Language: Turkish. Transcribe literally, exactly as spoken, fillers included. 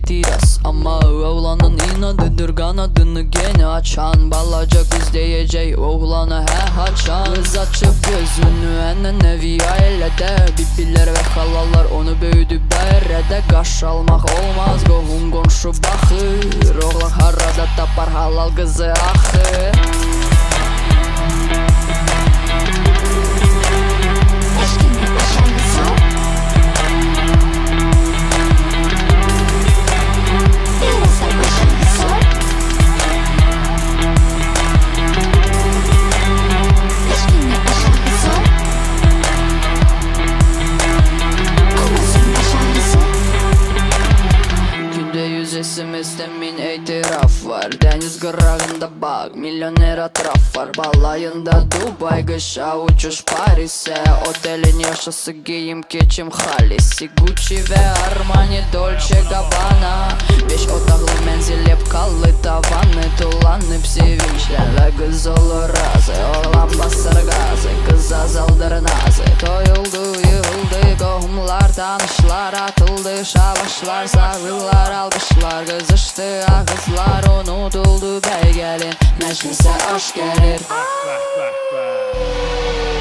etiraz. Ama oğlanın inadıdır, kanadını gene açan. Balaca kız diyecek oğlana he haçan. Kız açıp gözünü enen evi ailede. Bibiler ve halalar onu büyüdü berede. Qaş almaq olmaz, qohum qonşu baxır. Oğlan harada tapar halal kızı axır. Esimizde min itiraf var. Deniz qırağında bak, milyoner atraf var. Balayında Dubai, qışa uçuş Paris'e. Otelin yaşası giyim keçim halisi. Gucci ve Armani, Dolce Gabbana. Beş otaqlı menzil hep kallı tavanı. Dolanıp sevinçlerle kız olur razı. Oğlan basır gazı, kız azaldır nazı. Toyuldu yığıldı qohumlar, tanışlar atıldı. Şavaşlar sarılar almışlar. Kızıştı ağızlar, unutuldu bey gelin. Meclise aşk gelir.